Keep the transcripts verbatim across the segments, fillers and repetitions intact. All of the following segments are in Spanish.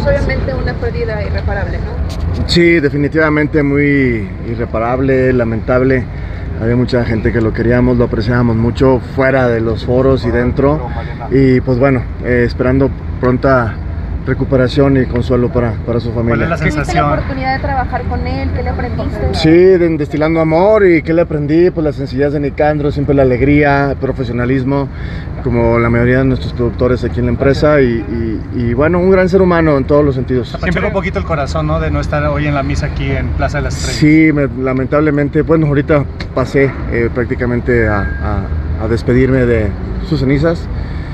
obviamente una pérdida irreparable, ¿no? Sí, definitivamente muy irreparable, lamentable. Había mucha gente que lo queríamos, lo apreciábamos mucho fuera de los foros y dentro. Y pues bueno, eh, esperando pronta recuperación y consuelo para, para su familia. ¿Cuál es la sensación? ¿Tuviste la oportunidad de trabajar con él? ¿Qué le aprendiste? Sí, de, destilando amor. ¿Y qué le aprendí? Pues la sencillez de Nicandro, siempre la alegría, el profesionalismo, como la mayoría de nuestros productores aquí en la empresa. Y, y, y bueno, un gran ser humano en todos los sentidos. Siempre un poquito el corazón, ¿no? De no estar hoy en la misa aquí en Plaza de las Estrellas. Sí, me, lamentablemente, bueno, ahorita pasé eh, prácticamente a, a, a despedirme de sus cenizas.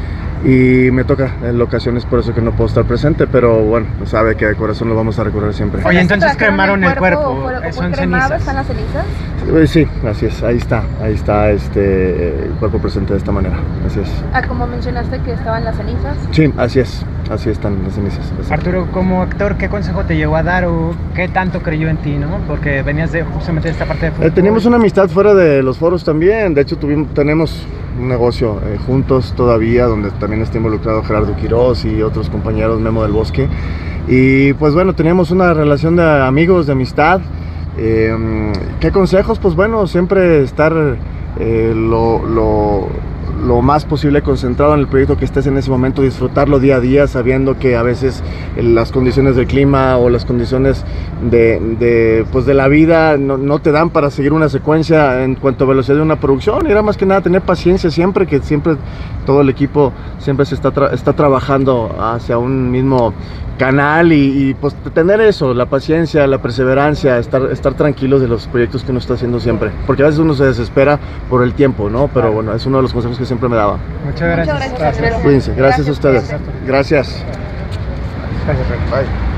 Y me toca en ocasiones, por eso que no puedo estar presente, pero bueno, sabe que de corazón lo vamos a recordar siempre. Oye, entonces cremaron el cuerpo, ¿O fue, o son fue cremado? cenizas. ¿Están las cenizas? Sí, así es, ahí está, ahí está este, el cuerpo presente de esta manera, así es. Ah, como mencionaste que estaban las cenizas. Sí, así es, así están las cenizas. Así. Arturo, como actor, ¿qué consejo te llegó a dar o qué tanto creyó en ti, no? Porque venías de justamente de esta parte de fútbol. Eh, teníamos una amistad fuera de los foros también, de hecho tuvimos, tenemos un negocio eh, juntos todavía, donde también está involucrado Gerardo Quirós y otros compañeros, Memo del Bosque. Y pues bueno, teníamos una relación de amigos, de amistad. Eh, ¿Qué consejos? Pues bueno, siempre estar eh, lo, lo, lo más posible concentrado en el proyecto que estés en ese momento, disfrutarlo día a día, sabiendo que a veces eh, las condiciones del clima o las condiciones de, de, pues de la vida no, no te dan para seguir una secuencia en cuanto a velocidad de una producción. Y era más que nada tener paciencia siempre, que siempre todo el equipo siempre se está, tra está trabajando hacia un mismo canal y, y pues tener eso, la paciencia, la perseverancia, estar, estar tranquilos de los proyectos que uno está haciendo siempre, porque a veces uno se desespera por el tiempo, ¿no? Pero bueno, es uno de los consejos que siempre me daba. Muchas gracias. Muchas gracias. Cuídense, gracias, gracias a ustedes. Gracias. Gracias. Gracias, Bye.